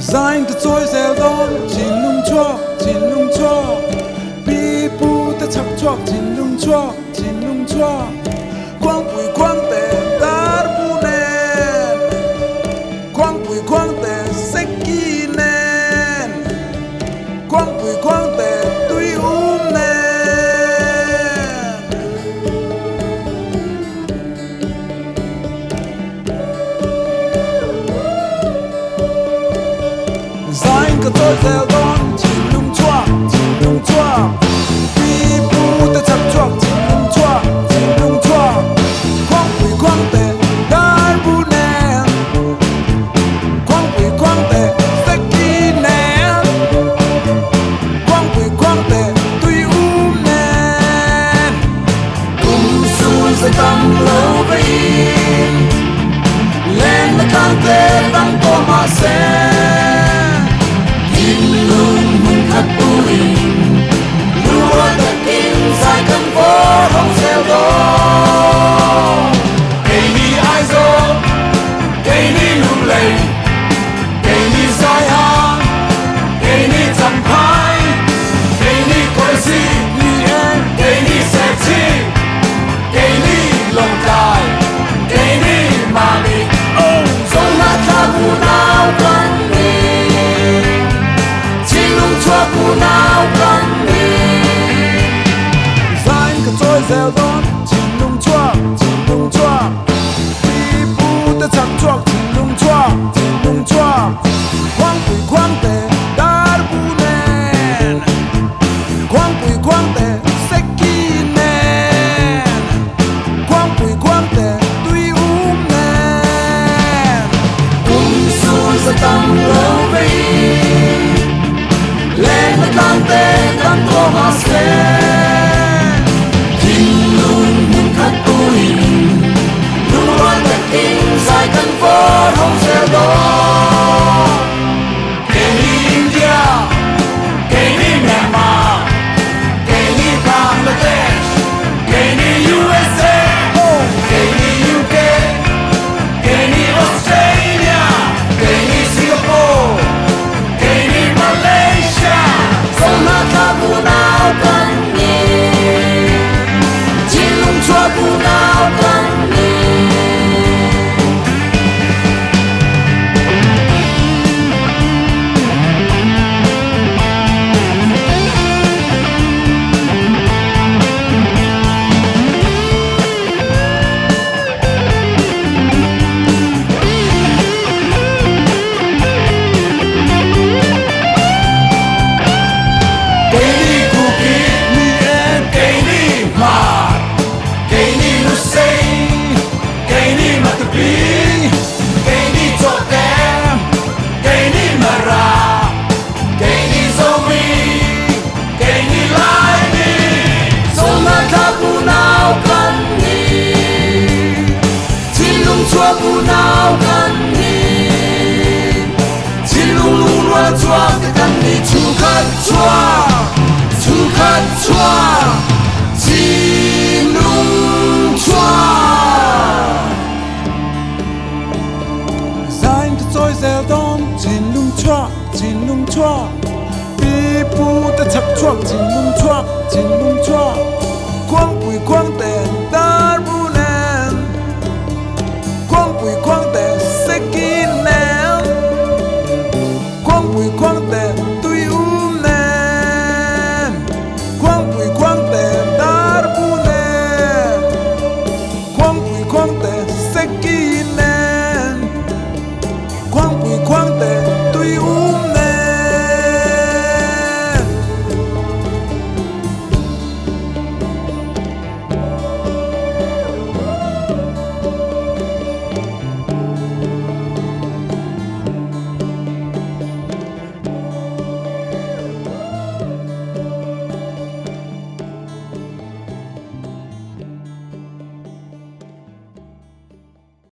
Sein the toys eldon chin lung chua bi bu ta chak chuak chin lung chua quang pui quang te dar bu nen quang pui quang te seki nen quang pui quang te tui nen Sein cái tôi gieo đón chin lung chua bi bu ta chak chuak chin lung chua quang pui quang te dar bu nen quang pui quang te seki nen quang pui quang te tui nen cùng su sẽ tăng lâu với lên là càng te tăng có mà sẽ gieo đón chin lung chua bi bu ta chak chuak chin lung chua quang pui quang te dar bu nen quang pui quang te seki nen quang pui quang te tui nen cùng su sẽ tăng lâu với lên là càng te càng có mà sẽ bu nao kan ni chin lung lung lua chua ka kan ni chu khat chua chin lung chua Sein the toy gieo đón chin lung chua bi bu ta chak chuak chin lung chua quang pui quang te